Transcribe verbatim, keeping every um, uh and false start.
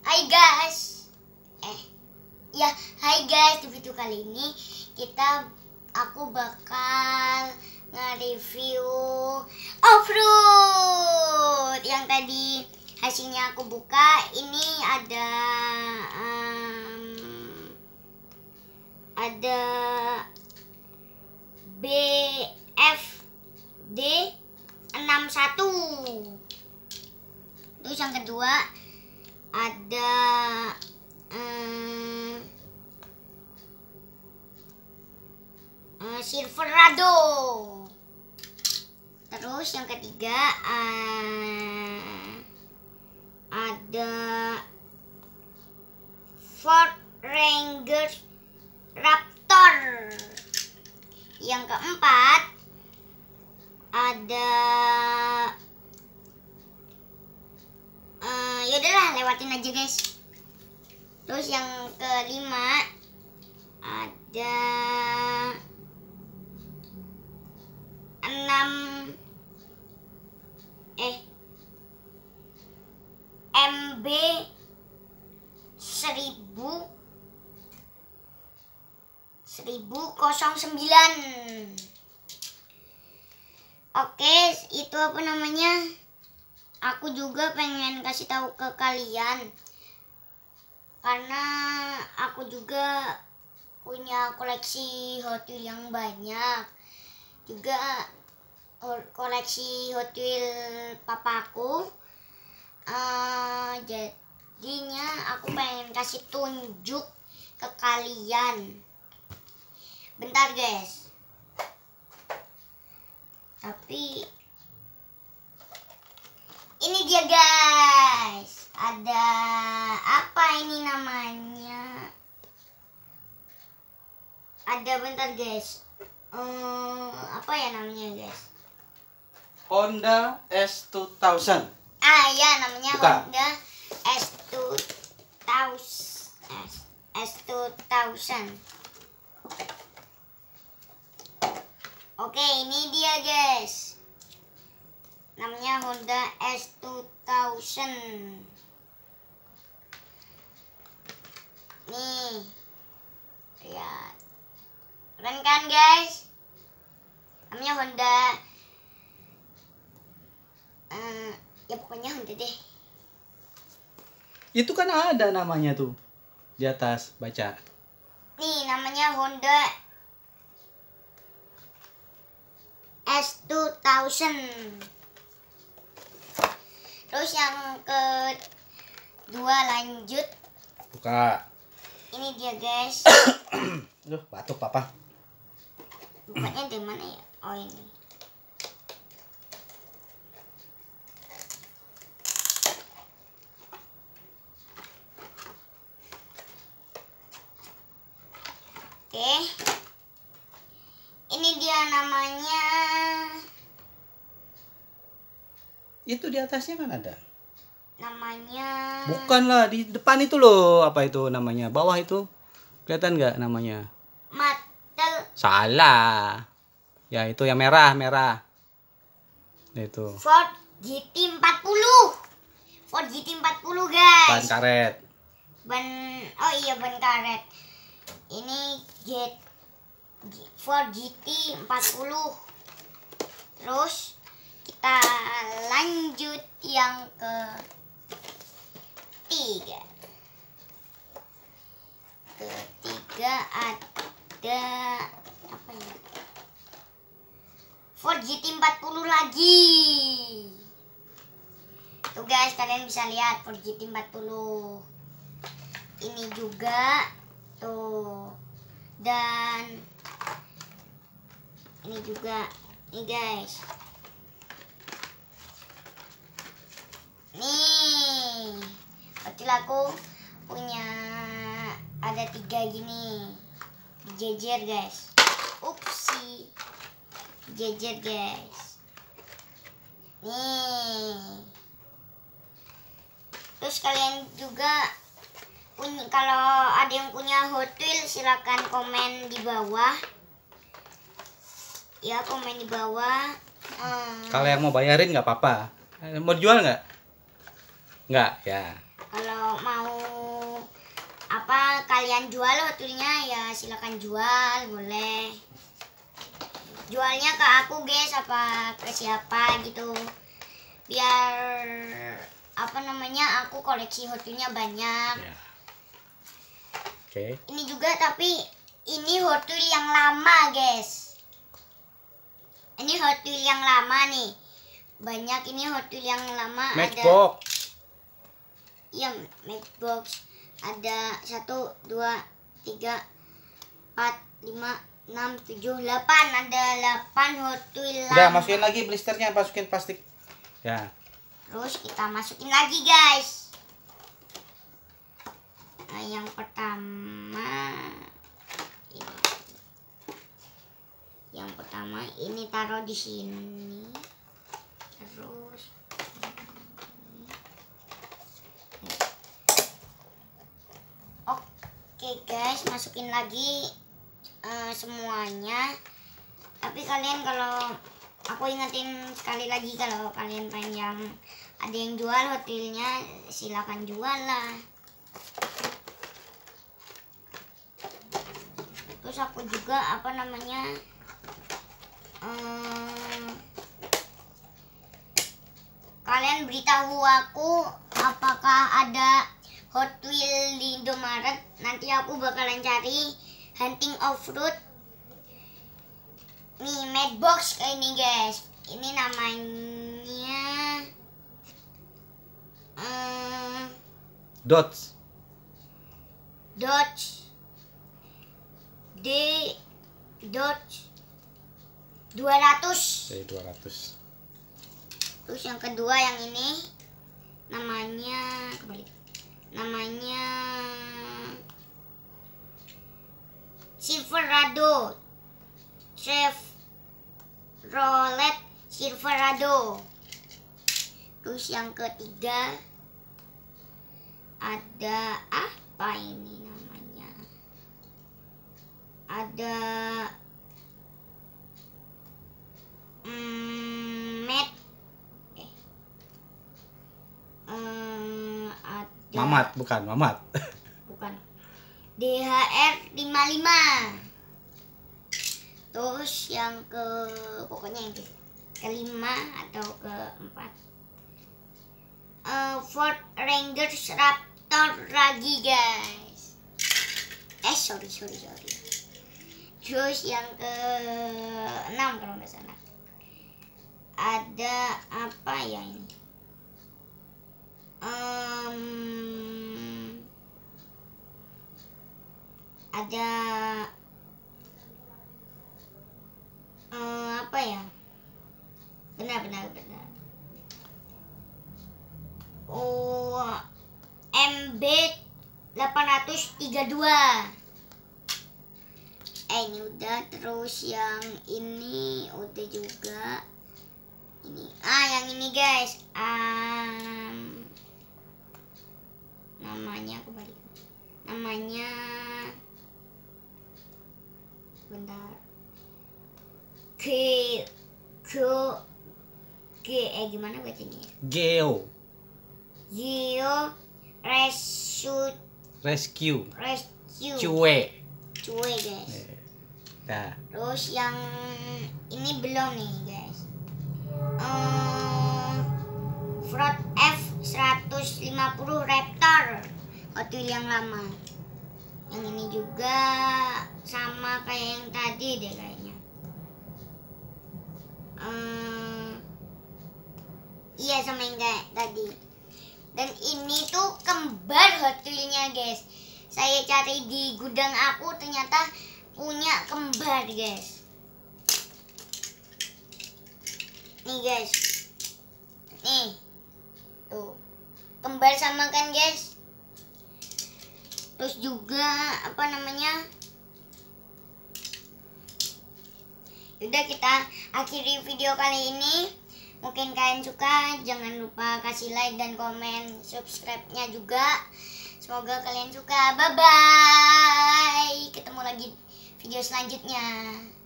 Hai guys. Eh, ya, hai guys. Di video kali ini kita aku bakal nge-review off-road yang tadi hasilnya aku buka. Ini ada um, ada B F D enam satu. Terus yang kedua ada um, uh, Silverado. Terus yang ketiga uh, ada Ford Ranger Raptor. Yang keempat ada uh, yaudahlah lewatin aja guys. Terus yang kelima ada enam eh M B seribu seribu kosong sembilan. Oke, itu apa namanya? Aku juga pengen kasih tahu ke kalian karena aku juga punya koleksi Hot Wheels yang banyak. Juga koleksi Hot Wheels papaku. Uh, jadinya aku pengen kasih tunjuk ke kalian. Bentar guys. Tapi ini dia guys. Ada apa ini namanya? Ada bentar guys. Um, apa ya namanya guys? Honda S dua ribu. Ah ya, namanya Buka. Honda S dua ribu. S dua ribu. Oke, ini dia guys. Namanya Honda S dua ribu. Nih. Lihat. Keren kan guys? Namanya Honda uh, ya pokoknya Honda deh. Itu kan ada namanya tuh di atas, baca. Nih namanya Honda S dua ribu. Terus yang kedua lanjut. Buka. Ini dia guys. Duh, batuk papa. Bukanya di mana ya? Oh ini. Oke. Ini dia namanya. Itu di atasnya kan ada. Namanya. Bukan lah, di depan itu loh. Apa itu namanya? Bawah itu. Kelihatan nggak namanya? Mattel. Salah. Ya itu yang merah, merah. Itu. Ford G T empat puluh. Ford G T empat puluh guys. Ban karet. Ban. Oh iya, ban karet. Ini G Ford G T empat puluh. Terus kita lanjut yang ketiga. Ketiga ada apa ya? Ford G T empat puluh lagi. Tuh guys, kalian bisa lihat Ford G T empat puluh. Ini juga tuh. Dan ini juga nih guys. Nih, betul aku punya ada tiga gini, jejer guys. Upsi, jejer guys. Nih, terus kalian juga punya, kalau ada yang punya Hot Wheels silakan komen di bawah. Ya komen di bawah. Hmm. Kalau yang mau bayarin nggak apa-apa. Mau jual nggak? Nggak, ya. Kalau mau kalian jual Hot Wheels-nya ya silakan jual, boleh. Jualnya ke aku guys, apa ke siapa gitu. Biar apa namanya aku koleksi Hot Wheels-nya banyak. Ya. Oke. Ini juga tapi ini Hot Wheels yang lama guys. Ini Hot Wheels yang lama nih. Banyak ini Hot Wheels yang lama. Matchbox. Ada iya Matchbox. Ada satu, dua, tiga, empat, lima, enam, tujuh, delapan. Ada delapan Hot Wheels lama. Udah masukin lagi blisternya, masukin plastik. Ya. Terus kita masukin lagi guys. Nah, yang pertama ini. Yang pertama ini taruh di sini. Terus oke guys, masukin lagi uh, semuanya. Tapi kalian kalau aku ingetin sekali lagi, kalau kalian pengen yang ada yang jual Hot Wheels-nya silakan jual lah. Terus aku juga apa namanya um, kalian beritahu aku apakah ada Hot Wheels di Indomaret. Nanti aku bakalan cari Hunting Off-Road nih Matchbox kayak ini guys. Ini namanya um, Dodge. Dodge D Dodge dua ratus. Oke, dua ratus. Terus yang kedua yang ini namanya kebalik. Namanya Silverado. Chevrolet Silverado. Terus yang ketiga ada apa ini namanya? Ada mm, Met eh, um, ada Mamat, bukan Mamat. bukan D H R lima puluh lima. Terus yang ke pokoknya yang ke kelima atau keempat uh, Ford Ranger Raptor lagi guys. Eh sorry sorry sorry. Terus yang ke enam kalau nggak salah ada apa ya ini? Um, ada um, apa ya? Benar benar benar. Oh, M B delapan ratus tiga puluh dua. Eh ini udah. Terus yang ini udah juga. Ini ah yang ini guys. Um, namanya aku balik. Namanya bentar. G G G eh gimana bacanya? Geo. Geo Rescue Rescue. Rescue Cuek. Cuek guys. Eh, Nah, Terus yang ini belum nih guys. Um, Ford F seratus lima puluh Raptor Hot Wheels yang lama. Yang ini juga sama kayak yang tadi deh kayaknya. Um, iya sama yang kayak tadi. Dan ini tuh kembar Hot Wheels-nya guys. Saya cari di gudang aku ternyata punya kembar guys. Nih guys. Nih. Tuh. Kembar sama kan guys. Terus juga apa namanya? Udah kita akhiri video kali ini. Mungkin kalian suka, jangan lupa kasih like dan komen, subscribe-nya juga. Semoga kalian suka. Bye bye. Ketemu lagi video selanjutnya.